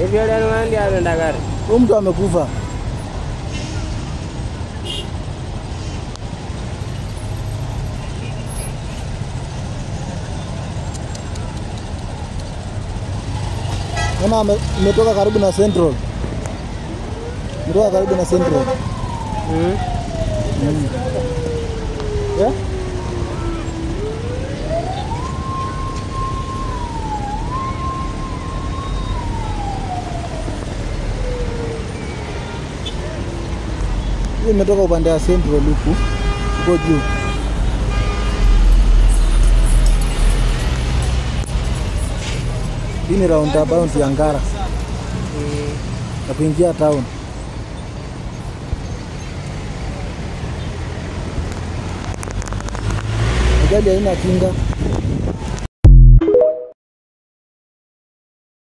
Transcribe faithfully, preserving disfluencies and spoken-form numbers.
Hivyo leo nani anaenda gari? Huyu mtu amekufa. Kama umetoka karibu na Central. Umetoka karibu na Central. Mm. Mm. Yeah? Hii imetoka upande wa Central huku. Huko juu. Hii ni roundabout ya Ngara. Mm. Na kuingia town. Ajali haina kinga.